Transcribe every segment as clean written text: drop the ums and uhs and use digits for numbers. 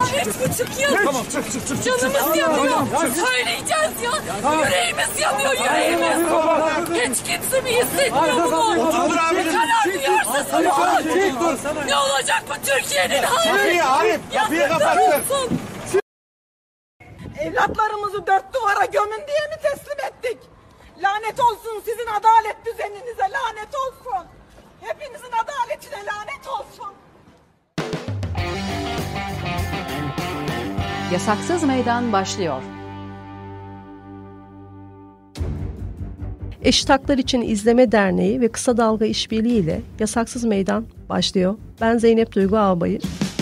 3,5 yıl. Tamam, çık. Canımız yanıyor. Söyleyeceğiz ya. Yüreğimiz yanıyor, yüreğimiz. Hiç kimse mi hissetmiyor bunu? Ne kadar duyarsız olur. Ne olacak bu Türkiye'nin hali? Kapıyı kapattın. Evlatlarımızı dört duvara gömün diye mi teslim ettik? Lanet olsun sizin adalet düzeninize, lanet olsun. Hepinizin adaletine lanet olsun. Yasaksız Meydan başlıyor. Eşit Haklar İçin İzleme Derneği ve Kısa Dalga İşbirliği ile Yasaksız Meydan başlıyor. Ben Zeynep Duygu Ağbayır.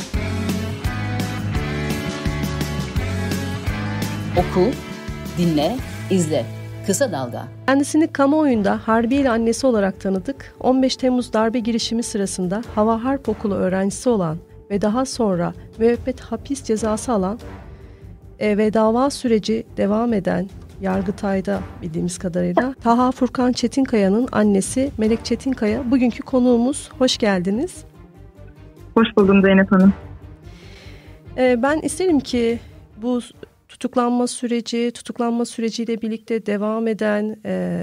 Oku, dinle, izle. Kısa Dalga. Kendisini kamuoyunda Harbiye annesi olarak tanıdık. 15 Temmuz darbe girişimi sırasında Hava Harp Okulu öğrencisi olan ve daha sonra müebbet hapis cezası alan ve dava süreci devam eden Yargıtay'da bildiğimiz kadarıyla Taha Furkan Çetinkaya'nın annesi Melek Çetinkaya bugünkü konuğumuz. Hoş geldiniz. Hoş buldum Zeynep Hanım. Ben isterim ki bu tutuklanma süreciyle birlikte devam eden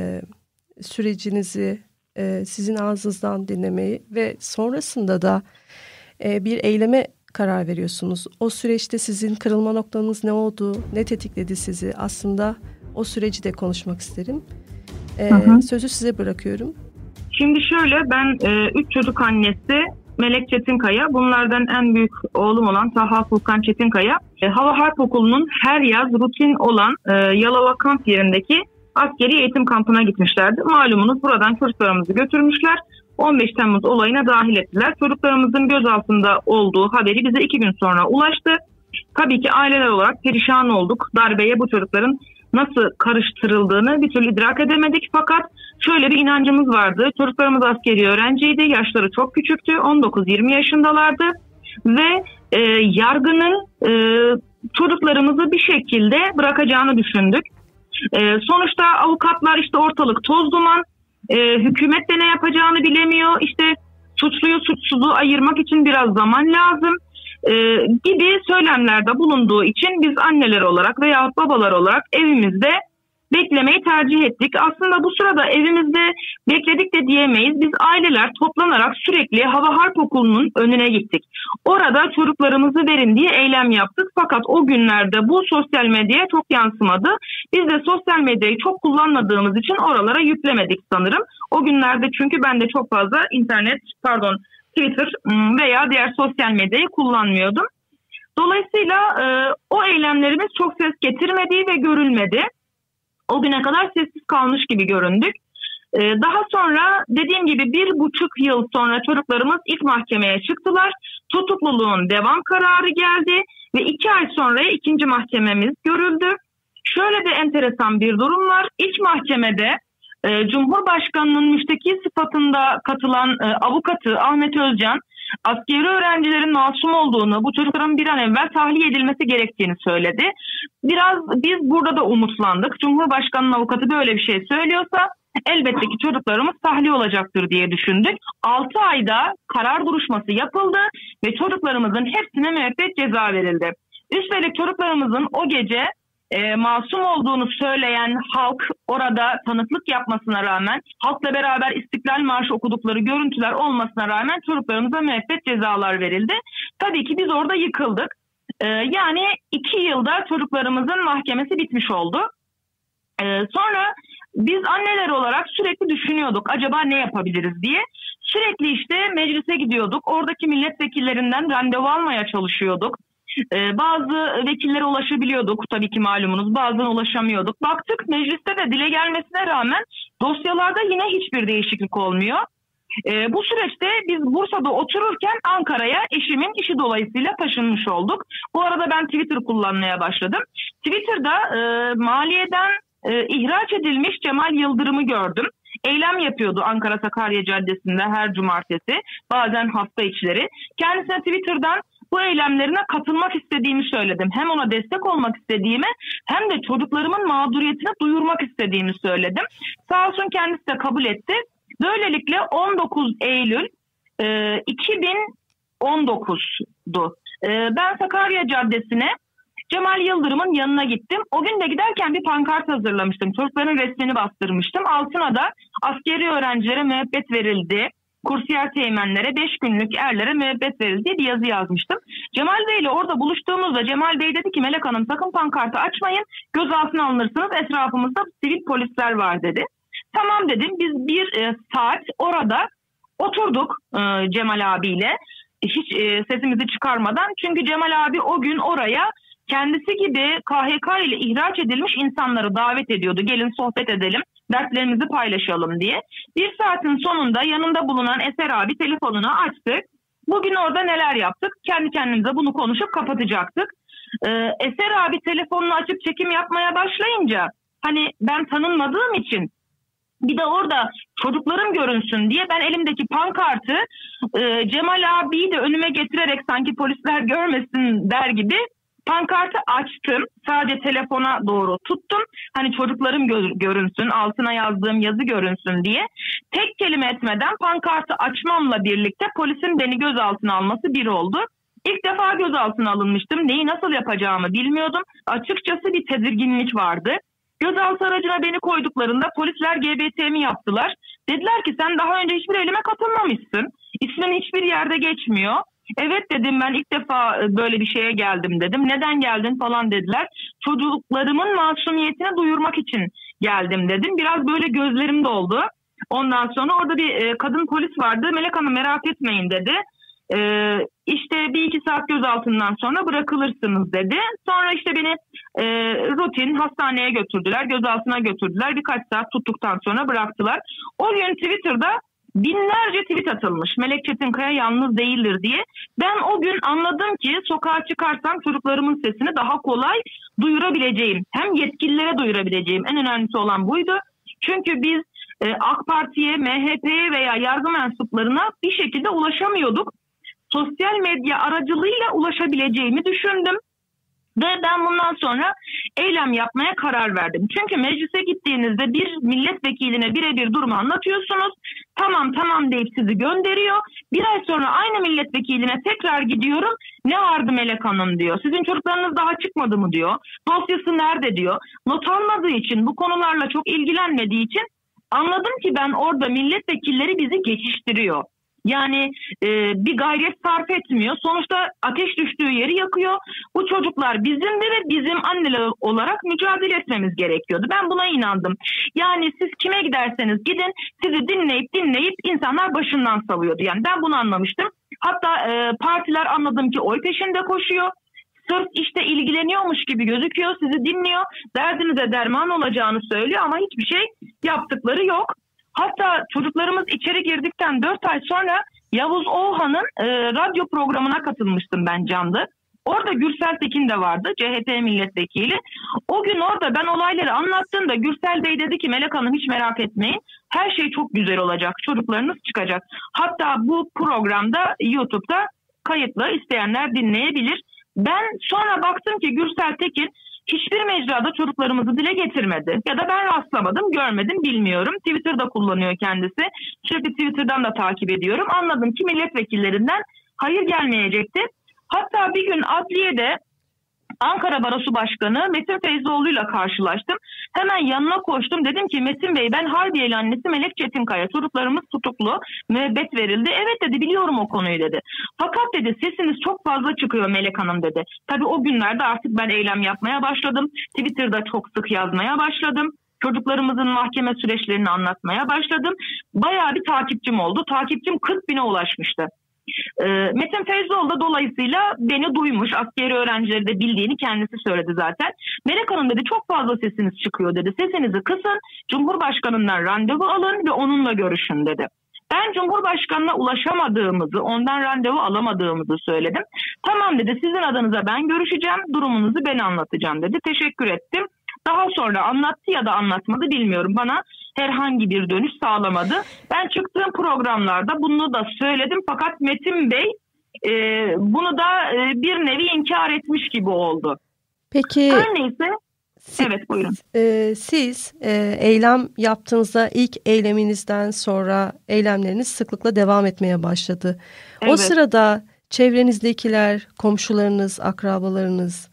sürecinizi sizin ağzınızdan dinlemeyi ve sonrasında da bir eyleme karar veriyorsunuz. O süreçte sizin kırılma noktanız ne oldu, ne tetikledi sizi? Aslında o süreci de konuşmak isterim. Sözü size bırakıyorum. Şimdi şöyle, ben 3 çocuk annesi Melek Çetinkaya, bunlardan en büyük oğlum olan Taha Furkan Çetinkaya, Hava Harp Okulu'nun her yaz rutin olan Yalova kamp yerindeki askeri eğitim kampına gitmişlerdi. Malumunuz buradan çocuklarımızı götürmüşler. 15 Temmuz olayına dahil ettiler. Çocuklarımızın gözaltında olduğu haberi bize 2 gün sonra ulaştı. Tabii ki aileler olarak perişan olduk. Darbeye bu çocukların nasıl karıştırıldığını bir türlü idrak edemedik. Fakat şöyle bir inancımız vardı. Çocuklarımız askeri öğrenciydi. Yaşları çok küçüktü. 19-20 yaşındalardı. Ve yargının çocuklarımızı bir şekilde bırakacağını düşündük. Sonuçta avukatlar işte ortalık toz duman. Hükümet de ne yapacağını bilemiyor. İşte suçluyu suçsuzu ayırmak için biraz zaman lazım gibi söylemlerde bulunduğu için biz anneler olarak veya babalar olarak evimizde beklemeyi tercih ettik. Aslında bu sırada evimizde bekledik de diyemeyiz. Biz aileler toplanarak sürekli Hava Harp Okulu'nun önüne gittik. Orada çocuklarımızı verin diye eylem yaptık. Fakat o günlerde bu sosyal medyaya çok yansımadı. Biz de sosyal medyayı çok kullanmadığımız için oralara yüklemedik sanırım. O günlerde çünkü ben de çok fazla Twitter veya diğer sosyal medyayı kullanmıyordum. Dolayısıyla o eylemlerimiz çok ses getirmedi ve görülmedi. O güne kadar sessiz kalmış gibi göründük. Daha sonra dediğim gibi 1,5 yıl sonra çocuklarımız ilk mahkemeye çıktılar. Tutukluluğun devam kararı geldi ve 2 ay sonra ikinci mahkememiz görüldü. Şöyle de enteresan bir durum var. İlk mahkemede Cumhurbaşkanı'nın müşteki sıfatında katılan avukatı Ahmet Özcan, askeri öğrencilerin masum olduğunu, bu çocukların bir an evvel tahliye edilmesi gerektiğini söyledi. Biz burada da umutlandık. Cumhurbaşkanı'nın avukatı böyle bir şey söylüyorsa elbette ki çocuklarımız tahliye olacaktır diye düşündük. 6 ayda karar duruşması yapıldı ve çocuklarımızın hepsine müebbet ceza verildi. Üstelik çocuklarımızın o gece masum olduğunu söyleyen halk orada tanıklık yapmasına rağmen, halkla beraber İstiklal Marşı okudukları görüntüler olmasına rağmen çocuklarımıza müebbet cezalar verildi. Tabii ki biz orada yıkıldık. Yani 2 yılda çocuklarımızın mahkemesi bitmiş oldu. Sonra biz anneler olarak sürekli düşünüyorduk acaba ne yapabiliriz diye. Sürekli işte meclise gidiyorduk. Oradaki milletvekillerinden randevu almaya çalışıyorduk. Bazı vekillere ulaşabiliyorduk tabii ki malumunuz, bazen ulaşamıyorduk. Baktık mecliste de dile gelmesine rağmen dosyalarda yine hiçbir değişiklik olmuyor. Bu süreçte biz Bursa'da otururken Ankara'ya eşimin işi dolayısıyla taşınmış olduk. Bu arada ben Twitter kullanmaya başladım. Twitter'da maliyeden ihraç edilmiş Cemal Yıldırım'ı gördüm. Eylem yapıyordu Ankara Sakarya Caddesi'nde her cumartesi, bazen hafta içleri. Kendisine Twitter'dan bu eylemlerine katılmak istediğimi söyledim. Hem ona destek olmak istediğimi hem de çocuklarımın mağduriyetini duyurmak istediğimi söyledim. Sağ olsun kendisi de kabul etti. Böylelikle 19 Eylül 2019'du. Ben Sakarya Caddesi'ne Cemal Yıldırım'ın yanına gittim. O gün de giderken bir pankart hazırlamıştım. Çocukların resmini bastırmıştım. Altına da askeri öğrencilere müebbet verildi. Kursiyer teğmenlere, 5 günlük erlere müebbet verildi diye bir yazı yazmıştım. Cemal Bey ile orada buluştuğumuzda Cemal Bey dedi ki Melek Hanım sakın pankartı açmayın. Gözaltına alınırsınız. Etrafımızda sivil polisler var dedi. Tamam dedim. Biz bir saat orada oturduk Cemal abiyle. Hiç sesimizi çıkarmadan. Çünkü Cemal abi o gün oraya kendisi gibi KHK ile ihraç edilmiş insanları davet ediyordu. Gelin sohbet edelim, dertlerimizi paylaşalım diye. Bir saatin sonunda yanında bulunan Eser abi telefonunu açtık. Bugün orada neler yaptık? Kendi kendimize bunu konuşup kapatacaktık. Eser abi telefonunu açıp çekim yapmaya başlayınca hani ben tanınmadığım için bir de orada çocuklarım görünsün diye ben elimdeki pankartı Cemal abiyi de önüme getirerek sanki polisler görmesin der gibi pankartı açtım. Sadece telefona doğru tuttum. Hani çocuklarım görünsün, altına yazdığım yazı görünsün diye. Tek kelime etmeden pankartı açmamla birlikte polisin beni gözaltına alması bir oldu. İlk defa gözaltına alınmıştım. Neyi nasıl yapacağımı bilmiyordum. Açıkçası bir tedirginlik vardı. Gözaltı aracına beni koyduklarında polisler GBT'mi yaptılar. Dediler ki sen daha önce hiçbir eyleme katılmamışsın. İsmin hiçbir yerde geçmiyor. Evet dedim ben ilk defa böyle bir şeye geldim dedim. Neden geldin falan dediler. Çocuklarımın masumiyetini duyurmak için geldim dedim. Biraz böyle gözlerim doldu. Ondan sonra orada bir kadın polis vardı. Melek Hanım merak etmeyin dedi. İşte 1-2 saat gözaltından sonra bırakılırsınız dedi. Sonra işte beni rutin hastaneye götürdüler. Gözaltına götürdüler. Birkaç saat tuttuktan sonra bıraktılar. O gün Twitter'da binlerce tweet atılmış. Melek Çetinkaya yalnız değildir diye. Ben o gün anladım ki sokağa çıkarsam çocuklarımın sesini daha kolay duyurabileceğim. Hem yetkililere duyurabileceğim. En önemlisi olan buydu. Çünkü biz AK Parti'ye, MHP'ye veya yargı mensuplarına bir şekilde ulaşamıyorduk. Sosyal medya aracılığıyla ulaşabileceğimi düşündüm. Ve ben bundan sonra eylem yapmaya karar verdim. Çünkü meclise gittiğinizde bir milletvekiline birebir durumu anlatıyorsunuz. Tamam deyip sizi gönderiyor. Bir ay sonra aynı milletvekiline tekrar gidiyorum. Ne vardı Melek Hanım diyor. Sizin çocuklarınız daha çıkmadı mı diyor. Dosyası nerede diyor. Not almadığı için, bu konularla çok ilgilenmediği için anladım ki ben orada milletvekilleri bizi geçiştiriyor. Yani bir gayret sarf etmiyor. Sonuçta ateş düştüğü yeri yakıyor. Bu çocuklar bizimdi ve bizim anneler olarak mücadele etmemiz gerekiyordu. Ben buna inandım. Yani siz kime giderseniz gidin sizi dinleyip insanlar başından savuyordu. Yani ben bunu anlamıştım. Hatta partiler anladım ki oy peşinde koşuyor. Sırf işte ilgileniyormuş gibi gözüküyor. Sizi dinliyor. Derdinize derman olacağını söylüyor ama hiçbir şey yaptıkları yok. Hatta çocuklarımız içeri girdikten 4 ay sonra Yavuz Oğhan'ın radyo programına katılmıştım ben canlı. Orada Gürsel Tekin de vardı, CHP milletvekili. O gün orada ben olayları anlattığımda Gürsel Bey dedi ki Melek Hanım hiç merak etmeyin. Her şey çok güzel olacak, çocuklarınız çıkacak. Hatta bu programda YouTube'da kayıtlı, isteyenler dinleyebilir. Ben sonra baktım ki Gürsel Tekin hiçbir mecrada çocuklarımızı dile getirmedi. Ya da ben rastlamadım, görmedim, bilmiyorum. Twitter'da kullanıyor kendisi. Sürekli Twitter'dan da takip ediyorum. Anladım ki milletvekillerinden hayır gelmeyecekti. Hatta bir gün adliyede Ankara Barosu Başkanı Metin Feyzoğlu'yla karşılaştım. Hemen yanına koştum. Dedim ki Metin Bey ben Harbiyeli annesi Melek Çetinkaya. Çocuklarımız tutuklu. Müebbet verildi. Evet dedi biliyorum o konuyu dedi. Fakat dedi sesiniz çok fazla çıkıyor Melek Hanım dedi. Tabii o günlerde artık ben eylem yapmaya başladım. Twitter'da çok sık yazmaya başladım. Çocuklarımızın mahkeme süreçlerini anlatmaya başladım. Bayağı bir takipçim oldu. Takipçim 40.000'e ulaşmıştı. Metin Feyzoğlu da dolayısıyla beni duymuş. Askeri öğrencileri de bildiğini kendisi söyledi zaten. Melek Hanım dedi çok fazla sesiniz çıkıyor dedi. Sesinizi kısın, Cumhurbaşkanından randevu alın ve onunla görüşün dedi. Ben Cumhurbaşkanına ulaşamadığımızı, ondan randevu alamadığımızı söyledim. Tamam dedi sizin adınıza ben görüşeceğim, durumunuzu ben anlatacağım dedi. Teşekkür ettim. Daha sonra anlattı ya da anlatmadı bilmiyorum. Bana herhangi bir dönüş sağlamadı. Ben çıktığım programlarda bunu da söyledim. Fakat Metin Bey bunu da bir nevi inkar etmiş gibi oldu. Peki. Her neyse. Evet buyurun. Siz eylem yaptığınızda ilk eyleminizden sonra eylemleriniz sıklıkla devam etmeye başladı. Evet. O sırada çevrenizdekiler, komşularınız, akrabalarınız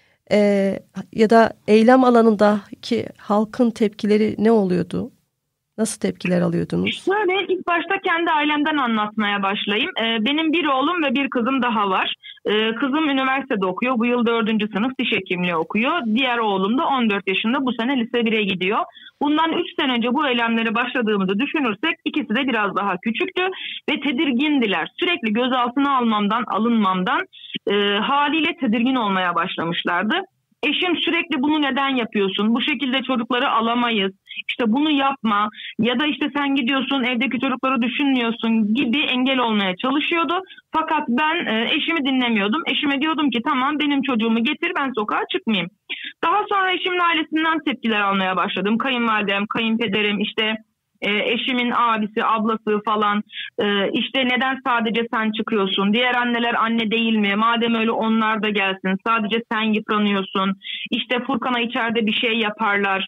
ya da eylem alanındaki halkın tepkileri ne oluyordu? Nasıl tepkiler alıyordunuz? Şöyle ilk başta kendi ailemden anlatmaya başlayayım. Benim bir oğlum ve bir kızım daha var. Kızım üniversitede okuyor. Bu yıl 4. sınıf diş hekimliği okuyor. Diğer oğlum da 14 yaşında, bu sene lise 1'e gidiyor. Bundan 3 sene önce bu eylemlere başladığımızı düşünürsek ikisi de biraz daha küçüktü ve tedirgindiler. Sürekli gözaltına alınmamdan haliyle tedirgin olmaya başlamışlardı. Eşim sürekli bunu neden yapıyorsun? Bu şekilde çocukları alamayız. İşte bunu yapma ya da işte sen gidiyorsun evdeki çocukları düşünmüyorsun gibi engel olmaya çalışıyordu. Fakat ben eşimi dinlemiyordum. Eşime diyordum ki tamam benim çocuğumu getir, ben sokağa çıkmayayım. Daha sonra eşimin ailesinden tepkiler almaya başladım. Kayınvalidem, kayınpederim, işte eşimin abisi, ablası falan, işte neden sadece sen çıkıyorsun? Diğer anneler anne değil mi? Madem öyle onlar da gelsin. Sadece sen yıpranıyorsun. İşte Furkan'a içeride bir şey yaparlar.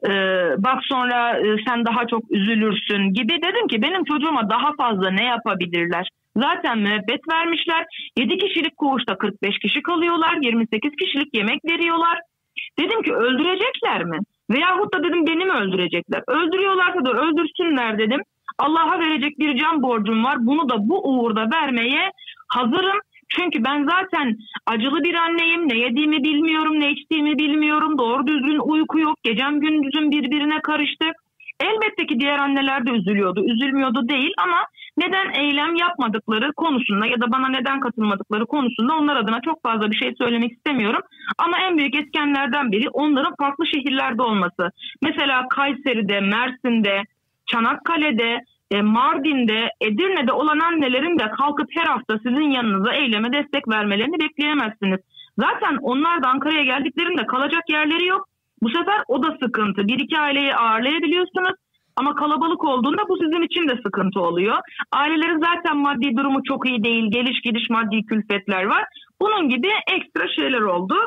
Bak sonra sen daha çok üzülürsün gibi. Dedim ki benim çocuğuma daha fazla ne yapabilirler? Zaten müebbet vermişler. 7 kişilik koğuşta 45 kişi kalıyorlar. 28 kişilik yemek veriyorlar. Dedim ki öldürecekler mi? Veyahut da dedim beni mi öldürecekler? Öldürüyorlarsa da öldürsünler dedim. Allah'a verecek bir can borcum var. Bunu da bu uğurda vermeye hazırım. Çünkü ben zaten acılı bir anneyim. Ne yediğimi bilmiyorum, ne içtiğimi bilmiyorum. Doğru düzgün uyku yok. Gecem gündüzüm birbirine karıştı. Elbette ki diğer anneler de üzülüyordu. Üzülmüyordu değil ama neden eylem yapmadıkları konusunda ya da bana neden katılmadıkları konusunda onlar adına çok fazla bir şey söylemek istemiyorum. Ama en büyük etkenlerden biri onların farklı şehirlerde olması. Mesela Kayseri'de, Mersin'de, Çanakkale'de, Mardin'de, Edirne'de olan annelerin de kalkıp her hafta sizin yanınıza eyleme destek vermelerini bekleyemezsiniz. Zaten onlar da Ankara'ya geldiklerinde kalacak yerleri yok. Bu sefer o da sıkıntı. 1-2 aileyi ağırlayabiliyorsunuz ama kalabalık olduğunda bu sizin için de sıkıntı oluyor. Ailelerin zaten maddi durumu çok iyi değil. Geliş gidiş maddi külfetler var. Bunun gibi ekstra şeyler oldu.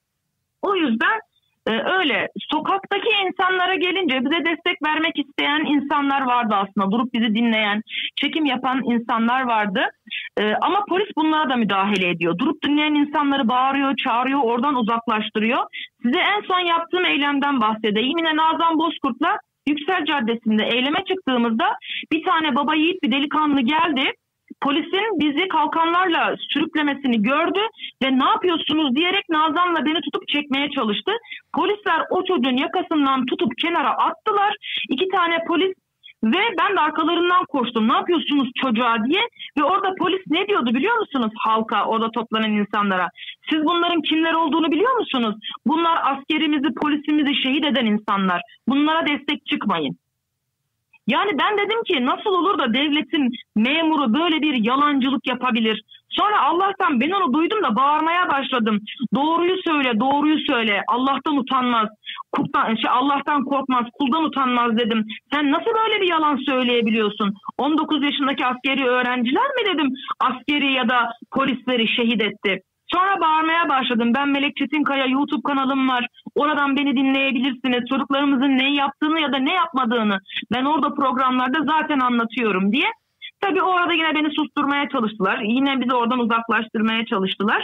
O yüzden öyle sokaktaki insanlara gelince bize destek vermek isteyen insanlar vardı aslında. Durup bizi dinleyen, çekim yapan insanlar vardı. Ama polis bunlara da müdahale ediyor. Durup dinleyen insanları bağırıyor, çağırıyor, oradan uzaklaştırıyor. Size en son yaptığım eylemden bahsedeyim. Yine Nazan Bozkurt'la Yüksel Caddesi'nde eyleme çıktığımızda bir tane baba yiğit bir delikanlı geldi. Polisin bizi kalkanlarla sürüklemesini gördü ve ne yapıyorsunuz diyerek Nazan'la beni tutup çekmeye çalıştı. Polisler o çocuğun yakasından tutup kenara attılar. 2 tane polis ve ben de arkalarından koştum. Ne yapıyorsunuz çocuğa diye. Ve orada polis ne diyordu biliyor musunuz halka, orada toplanan insanlara? Siz bunların kimler olduğunu biliyor musunuz? Bunlar askerimizi, polisimizi şehit eden insanlar. Bunlara destek çıkmayın. Yani ben dedim ki nasıl olur da devletin memuru böyle bir yalancılık yapabilir? Sonra Allah'tan ben onu duydum da bağırmaya başladım. Doğruyu söyle, doğruyu söyle. Allah'tan utanmaz. Allah'tan korkmaz, kuldan utanmaz dedim. Sen nasıl böyle bir yalan söyleyebiliyorsun? 19 yaşındaki askeri öğrenciler mi dedim askeri ya da polisleri şehit etti? Sonra bağırmaya başladım. Ben Melek Çetinkaya, YouTube kanalım var. Oradan beni dinleyebilirsiniz. Çocuklarımızın ne yaptığını ya da ne yapmadığını ben orada programlarda zaten anlatıyorum diye. Tabii orada yine beni susturmaya çalıştılar. Yine bizi oradan uzaklaştırmaya çalıştılar.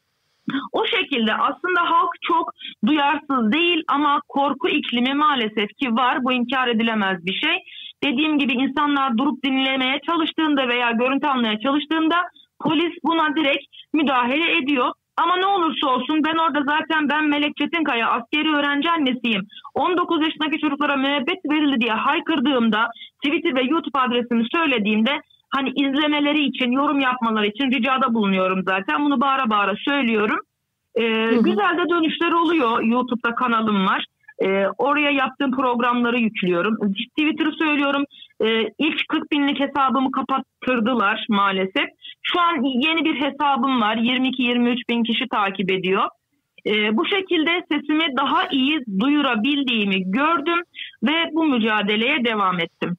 O şekilde aslında halk çok duyarsız değil ama korku iklimi maalesef ki var. Bu inkar edilemez bir şey. Dediğim gibi insanlar durup dinlemeye çalıştığında veya görüntü almaya çalıştığında polis buna direkt müdahale ediyor. Ama ne olursa olsun ben orada zaten ben Melek Çetinkaya askeri öğrenci annesiyim. 19 yaşındaki çocuklara müebbet verildi diye haykırdığımda Twitter ve YouTube adresimi söylediğimde hani izlemeleri için, yorum yapmaları için ricada bulunuyorum zaten. Bunu bağıra bağıra söylüyorum. Güzel de dönüşler oluyor. YouTube'da kanalım var. Oraya yaptığım programları yüklüyorum. Twitter'ı söylüyorum. İlk 40 binlik hesabımı kapattırdılar maalesef. Şu an yeni bir hesabım var. 22-23 bin kişi takip ediyor. Bu şekilde sesimi daha iyi duyurabildiğimi gördüm ve bu mücadeleye devam ettim.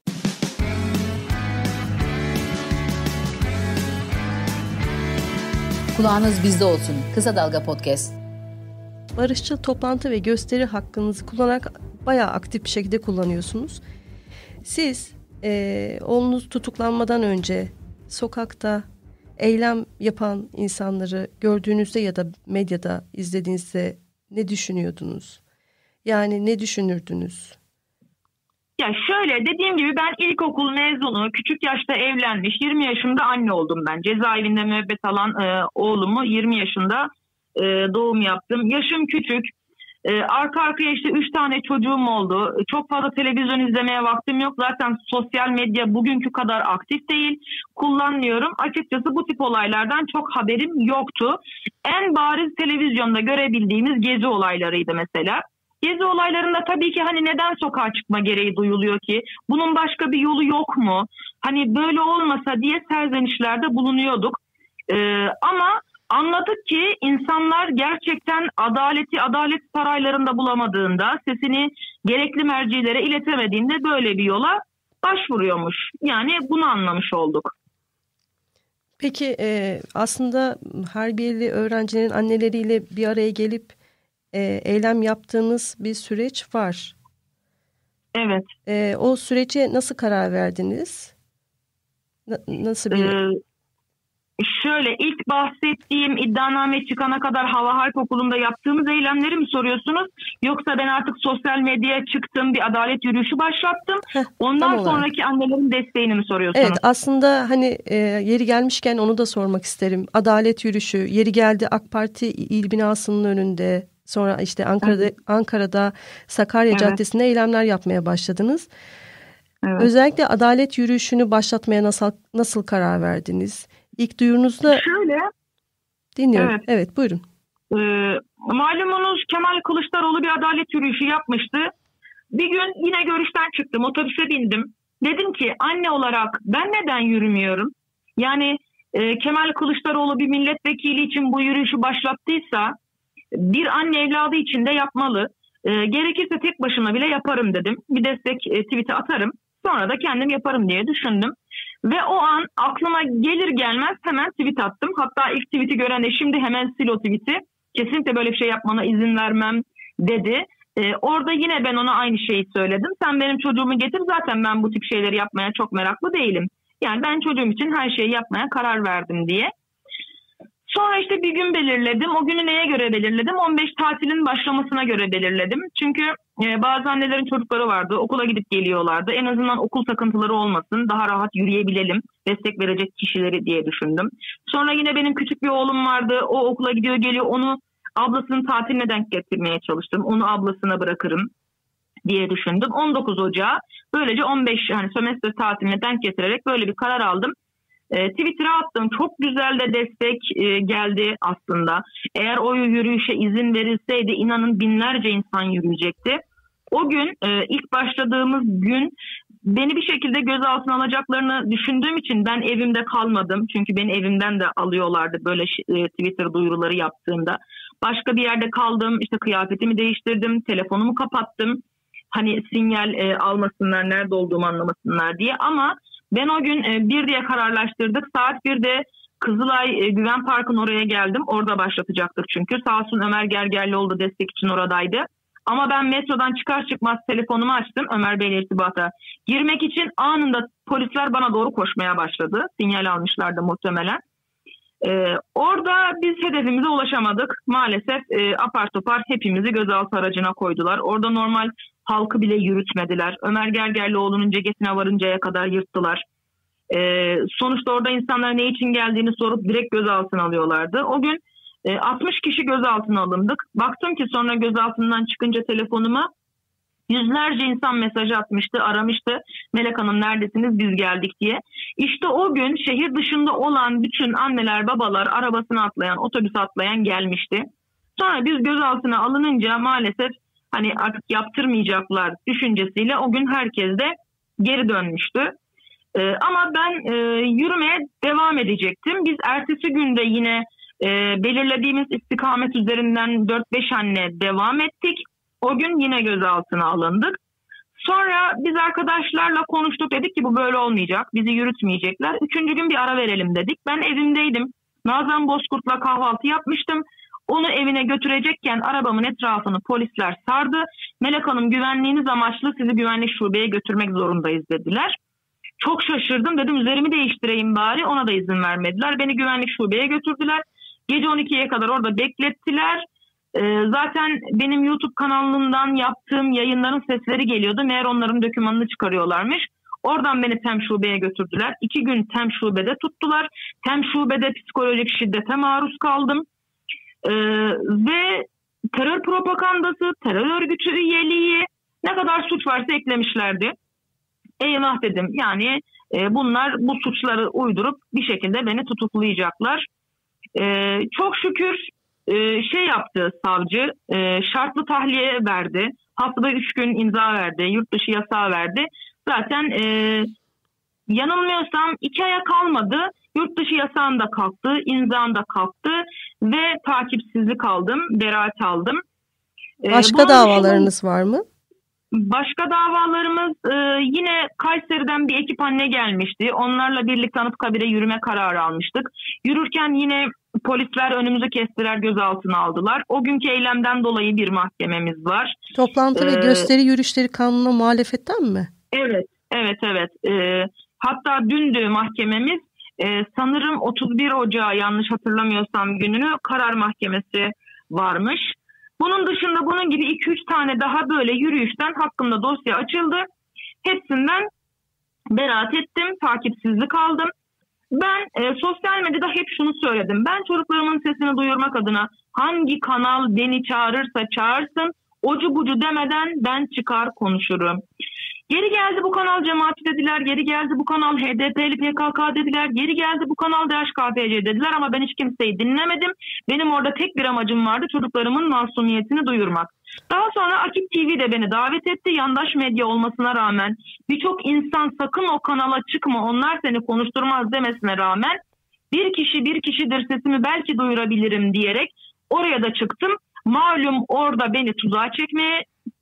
Kulağınız bizde olsun. Kısa Dalga Podcast. Barışçıl toplantı ve gösteri hakkınızı kullanarak bayağı aktif bir şekilde kullanıyorsunuz. Siz oğlunuz tutuklanmadan önce sokakta eylem yapan insanları gördüğünüzde ya da medyada izlediğinizde ne düşünüyordunuz? Yani ne düşünürdünüz? Ya şöyle, dediğim gibi ben ilkokul mezunu, küçük yaşta evlenmiş, 20 yaşında anne oldum ben. Cezaevinde müebbet alan oğlumu 20 yaşında doğum yaptım. Yaşım küçük. Arka arkaya işte 3 tane çocuğum oldu. Çok fazla televizyon izlemeye vaktim yok. Zaten sosyal medya bugünkü kadar aktif değil. Kullanmıyorum. Açıkçası bu tip olaylardan çok haberim yoktu. En bariz televizyonda görebildiğimiz gezi olaylarıydı mesela. Gezi olaylarında tabii ki hani neden sokağa çıkma gereği duyuluyor ki? Bunun başka bir yolu yok mu? Hani böyle olmasa diye serzenişlerde bulunuyorduk. Ama anladık ki insanlar gerçekten adaleti adalet saraylarında bulamadığında, sesini gerekli mercilere iletemediğinde böyle bir yola başvuruyormuş. Yani bunu anlamış olduk. Peki aslında Harbiyeli öğrencilerin anneleriyle bir araya gelip eylem yaptığınız bir süreç var. Evet. O sürece nasıl karar verdiniz? Nasıl bir... Şöyle, ilk bahsettiğim iddianame çıkana kadar Hava Harp Okulu'nda yaptığımız eylemleri mi soruyorsunuz? Yoksa ben artık sosyal medyaya çıktım, bir adalet yürüyüşü başlattım. Ondan sonraki annelerin desteğini mi soruyorsunuz? Evet, aslında hani yeri gelmişken onu da sormak isterim. Adalet yürüyüşü, yeri geldi AK Parti il binasının önünde, sonra işte Ankara'da Sakarya Caddesi'nde eylemler yapmaya başladınız. Evet. Özellikle adalet yürüyüşünü başlatmaya nasıl karar verdiniz? İlk duyurunuzda... Şöyle. Dinliyorum. Evet buyurun. Malumunuz Kemal Kılıçdaroğlu bir adalet yürüyüşü yapmıştı. Bir gün yine görüşten çıktım. Otobüse bindim. Dedim ki anne olarak ben neden yürümüyorum? Yani Kemal Kılıçdaroğlu bir milletvekili için bu yürüyüşü başlattıysa bir anne evladı için de yapmalı. Gerekirse tek başıma bile yaparım dedim. Bir destek tweet'i atarım. Sonra da kendim yaparım diye düşündüm. Ve o an aklıma gelir gelmez hemen tweet attım. Hatta ilk tweet'i gören de şimdi hemen sil o tweet'i. Kesinlikle böyle bir şey yapmana izin vermem dedi. Orada yine ben ona aynı şeyi söyledim. Sen benim çocuğumu getir, zaten ben bu tip şeyleri yapmaya çok meraklı değilim. Yani ben çocuğum için her şeyi yapmaya karar verdim diye. Sonra işte bir gün belirledim. O günü neye göre belirledim? 15 tatilin başlamasına göre belirledim. Çünkü bazı annelerin çocukları vardı. Okula gidip geliyorlardı. En azından okul takıntıları olmasın. Daha rahat yürüyebilelim. Destek verecek kişileri diye düşündüm. Sonra yine benim küçük bir oğlum vardı. O okula gidiyor geliyor. Onu ablasının tatiline denk getirmeye çalıştım. Onu ablasına bırakırım diye düşündüm. 19 Ocağı böylece 15 sömestr tatiline denk getirerek böyle bir karar aldım. Twitter'a attım. Çok güzel de destek geldi aslında. Eğer o yürüyüşe izin verilseydi inanın binlerce insan yürüyecekti. O gün ilk başladığımız gün beni bir şekilde gözaltına alacaklarını düşündüğüm için ben evimde kalmadım. Çünkü beni evimden de alıyorlardı böyle Twitter duyuruları yaptığımda. Başka bir yerde kaldım. İşte kıyafetimi değiştirdim. Telefonumu kapattım. Hani sinyal almasınlar, nerede olduğumu anlamasınlar diye. Ama ben o gün 1 diye kararlaştırdık. Saat 1'de Kızılay Güven Parkı'nın oraya geldim. Orada başlatacaktık çünkü. Sağ olsun Ömer Gergerlioğlu da destek için oradaydı. Ama ben metrodan çıkar çıkmaz telefonumu açtım Ömer Bey'le irtibata girmek için. Anında polisler bana doğru koşmaya başladı. Sinyal almışlardı muhtemelen. Orada biz hedefimize ulaşamadık. Maalesef apar topar hepimizi gözaltı aracına koydular. Orada normal halkı bile yürütmediler. Ömer Gergerlioğlu'nun ceketine varıncaya kadar yırttılar. Sonuçta orada insanlar ne için geldiğini sorup direkt gözaltına alıyorlardı. O gün 60 kişi gözaltına alındık. Baktım ki sonra gözaltından çıkınca telefonuma yüzlerce insan mesaj atmıştı, aramıştı. Melek Hanım neredesiniz, biz geldik diye. İşte o gün şehir dışında olan bütün anneler, babalar arabasına atlayan, otobüse atlayan gelmişti. Sonra biz gözaltına alınınca maalesef hani artık yaptırmayacaklar düşüncesiyle o gün herkes de geri dönmüştü. Ama ben yürümeye devam edecektim. Biz ertesi günde yine belirlediğimiz istikamet üzerinden 4-5 anne devam ettik. O gün yine gözaltına alındık. Sonra biz arkadaşlarla konuştuk, dedik ki bu böyle olmayacak, bizi yürütmeyecekler. 3. gün bir ara verelim dedik. Ben evimdeydim. Nazan Bozkurt'la kahvaltı yapmıştım. Onu evine götürecekken arabamın etrafını polisler sardı. Melek Hanım güvenliğiniz amaçlı sizi güvenlik şubeye götürmek zorundayız dediler. Çok şaşırdım, dedim üzerimi değiştireyim bari, ona da izin vermediler. Beni güvenlik şubeye götürdüler. Gece 12'ye kadar orada beklettiler. Zaten benim YouTube kanalından yaptığım yayınların sesleri geliyordu. Meğer onların dokümanını çıkarıyorlarmış. Oradan beni TEM şubeye götürdüler. 2 gün TEM şubede tuttular. TEM şubede psikolojik şiddete maruz kaldım. Ve terör propagandası, terör örgütü üyeliği, ne kadar suç varsa eklemişlerdi. Eyvah dedim, yani bunlar bu suçları uydurup bir şekilde beni tutuklayacaklar. Çok şükür şey yaptı savcı, şartlı tahliye verdi. Haftada 3 gün imza verdi, yurt dışı yasağı verdi. Zaten yanılmıyorsam 2 aya kalmadı. Yurt dışı yasağım da kalktı, imzam da kalktı ve takipsizlik aldım, beraat aldım. Başka davalarınız var mı? Başka davalarımız yine Kayseri'den bir ekip anne gelmişti. Onlarla birlikte Anıtkabir'e yürüme kararı almıştık. Yürürken yine polisler önümüzü kestiler, gözaltına aldılar. O günkü eylemden dolayı bir mahkememiz var. Toplantı ve gösteri yürüyüşleri kanununa muhalefetten mi? Evet. Hatta dündü mahkememiz. Sanırım 31 Ocağı, yanlış hatırlamıyorsam gününü, karar mahkemesi varmış. Bunun dışında bunun gibi 2-3 tane daha böyle yürüyüşten hakkında dosya açıldı. Hepsinden beraat ettim, takipsizlik aldım. Ben sosyal medyada hep şunu söyledim. Ben çocuklarımın sesini duyurmak adına hangi kanal beni çağırırsa çağırsın, ocu bucu demeden ben çıkar konuşurum. Geri geldi bu kanal cemaati dediler, geri geldi bu kanal HDP'li PKK dediler, geri geldi bu kanal DHKPC dediler ama ben hiç kimseyi dinlemedim. Benim orada tek bir amacım vardı, çocuklarımın masumiyetini duyurmak. Daha sonra Akit TV de beni davet etti. Yandaş medya olmasına rağmen, birçok insan sakın o kanala çıkma, onlar seni konuşturmaz demesine rağmen bir kişidir, sesimi belki duyurabilirim diyerek oraya da çıktım. Malum orada beni tuzağa çekmeye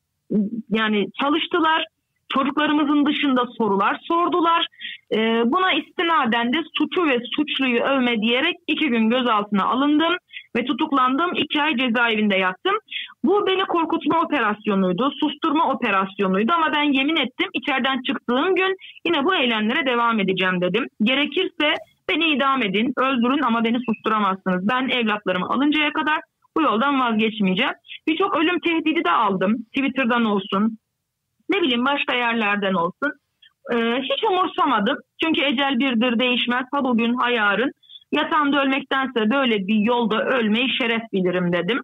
yani çalıştılar. Çocuklarımızın dışında sorular sordular. Buna istinaden de suçu ve suçluyu övme diyerek 2 gün gözaltına alındım ve tutuklandım. 2 ay cezaevinde yattım. Bu beni korkutma operasyonuydu, susturma operasyonuydu ama ben yemin ettim, içeriden çıktığım gün yine bu eylemlere devam edeceğim dedim. Gerekirse beni idam edin, öldürün ama beni susturamazsınız. Ben evlatlarımı alıncaya kadar bu yoldan vazgeçmeyeceğim. Birçok ölüm tehdidi de aldım. Twitter'dan olsun, ne bileyim başka yerlerden olsun. Hiç umursamadım. Çünkü ecel birdir, değişmez. Ha bugün ha yarın. Yatağımda ölmektense böyle bir yolda ölmeyi şeref bilirim dedim.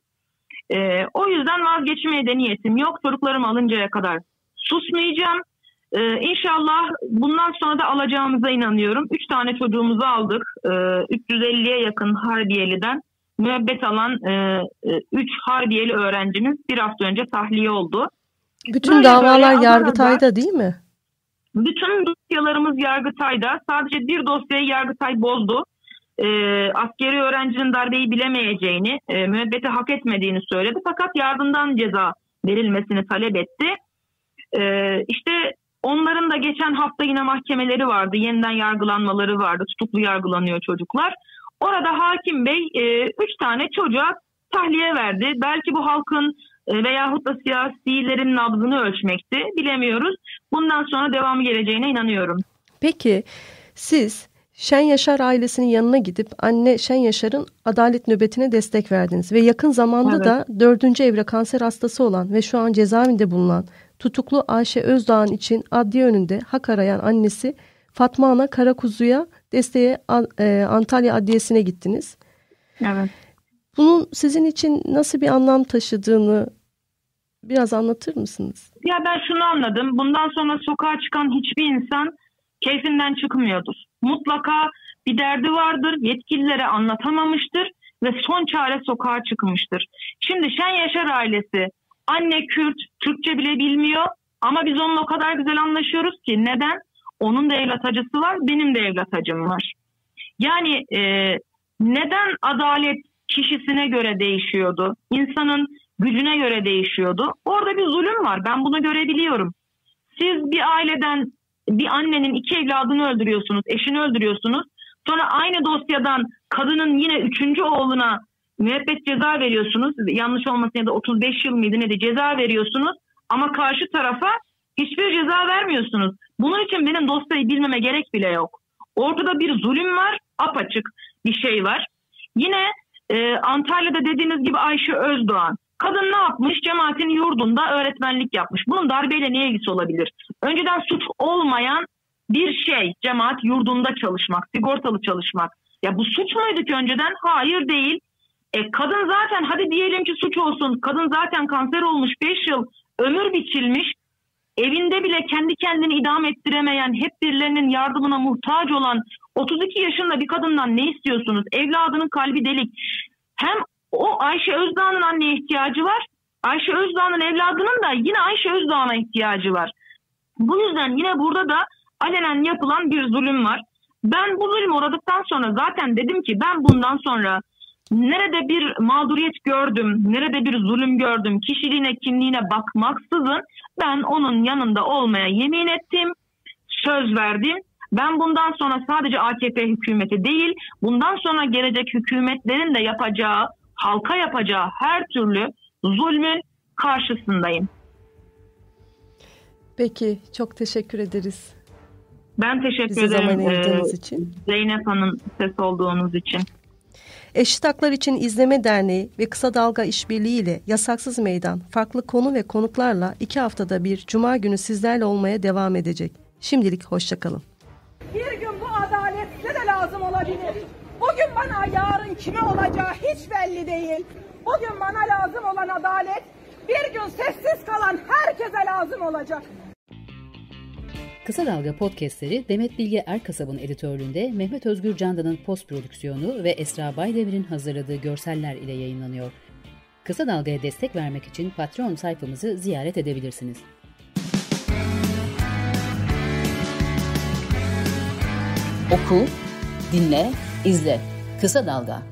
O yüzden vazgeçmeye de niyetim yok. Çocuklarımı alıncaya kadar susmayacağım. İnşallah bundan sonra da alacağımıza inanıyorum. 3 tane çocuğumuzu aldık. 350'ye yakın Harbiyeli'den müebbet alan 3 Harbiyeli öğrencimiz bir hafta önce tahliye oldu. Bütün böyle davalar böyle Yargıtay'da değil mi? Bütün dosyalarımız Yargıtay'da. Sadece bir dosyayı Yargıtay bozdu. Askeri öğrencinin darbeyi bilemeyeceğini, müebbeti hak etmediğini söyledi. Fakat yardımdan ceza verilmesini talep etti. İşte onların da geçen hafta yine mahkemeleri vardı. Yeniden yargılanmaları vardı. Tutuklu yargılanıyor çocuklar. Orada hakim bey 3 tane çocuğa tahliye verdi. Belki bu halkın veyahut da siyasilerin nabzını ölçmekti. Bilemiyoruz. Bundan sonra devamı geleceğine inanıyorum. Peki siz Şen Yaşar ailesinin yanına gidip anne Şen Yaşar'ın adalet nöbetine destek verdiniz. Ve yakın zamanda da 4. evre kanser hastası olan ve şu an cezaevinde bulunan tutuklu Ayşe Özdağ'ın için adliye önünde hak arayan annesi Fatma Ana Karakuzu'ya desteğe Antalya Adliyesi'ne gittiniz. Evet. Bunun sizin için nasıl bir anlam taşıdığını biraz anlatır mısınız? Ya ben şunu anladım. Bundan sonra sokağa çıkan hiçbir insan keyfinden çıkmıyordur. Mutlaka bir derdi vardır, yetkililere anlatamamıştır ve son çare sokağa çıkmıştır. Şimdi Şen Yaşar ailesi, anne Kürt, Türkçe bile bilmiyor ama biz onunla o kadar güzel anlaşıyoruz ki. Neden? Onun da evlat acısı var, benim de evlat acım var. Yani neden adalet kişisine göre değişiyordu? İnsanın gücüne göre değişiyordu. Orada bir zulüm var, ben bunu görebiliyorum. Siz bir aileden bir annenin 2 evladını öldürüyorsunuz, eşini öldürüyorsunuz. Sonra aynı dosyadan kadının yine 3. oğluna müebbet ceza veriyorsunuz. Yanlış olmasın ya da 35 yıl mıydı neydi ceza veriyorsunuz. Ama karşı tarafa Hiçbir ceza vermiyorsunuz. Bunun için benim dosyayı bilmeme gerek bile yok. Ortada bir zulüm var, apaçık bir şey var. Yine Antalya'da dediğiniz gibi Ayşe Özdoğan. Kadın ne yapmış? Cemaatin yurdunda öğretmenlik yapmış. Bunun darbeyle ne ilgisi olabilir? Önceden suç olmayan bir şey, cemaat yurdunda çalışmak, sigortalı çalışmak. Ya bu suç muydu ki önceden? Hayır değil. Kadın zaten hadi diyelim ki suç olsun. Kadın zaten kanser olmuş, 5 yıl ömür biçilmiş. Evinde bile kendi kendini idame ettiremeyen, hep birilerinin yardımına muhtaç olan 32 yaşında bir kadından ne istiyorsunuz? Evladının kalbi delik. Hem o Ayşe Özdoğan'ın anneye ihtiyacı var. Ayşe Özdoğan'ın evladının da yine Ayşe Özdoğan'a ihtiyacı var. Bu yüzden yine burada da alenen yapılan bir zulüm var. Ben bu zulüm uğradıktan sonra zaten dedim ki ben bundan sonra nerede bir mağduriyet gördüm, nerede bir zulüm gördüm, kişiliğine, kimliğine bakmaksızın ben onun yanında olmaya yemin ettim, söz verdim. Ben bundan sonra sadece AKP hükümeti değil, bundan sonra gelecek hükümetlerin de yapacağı, halka yapacağı her türlü zulmün karşısındayım. Peki, çok teşekkür ederiz. Ben teşekkür Bize ederim zaman ayırdığınız için. Zeynep Hanım, ses olduğunuz için. Eşit Haklar İçin İzleme Derneği ve Kısa Dalga İşbirliği ile Yasaksız Meydan farklı konu ve konuklarla 2 haftada bir Cuma günü sizlerle olmaya devam edecek. Şimdilik hoşçakalın. Bir gün bu adalet size de lazım olabilir. Bugün bana, yarın kime olacağı hiç belli değil. Bugün bana lazım olan adalet bir gün sessiz kalan herkese lazım olacak. Kısa Dalga podcastleri Demet Bilge Erkasab'ın editörlüğünde Mehmet Özgür Candan'ın post prodüksiyonu ve Esra Baydemir'in hazırladığı görseller ile yayınlanıyor. Kısa Dalga'ya destek vermek için Patreon sayfamızı ziyaret edebilirsiniz. Oku, dinle, izle. Kısa Dalga.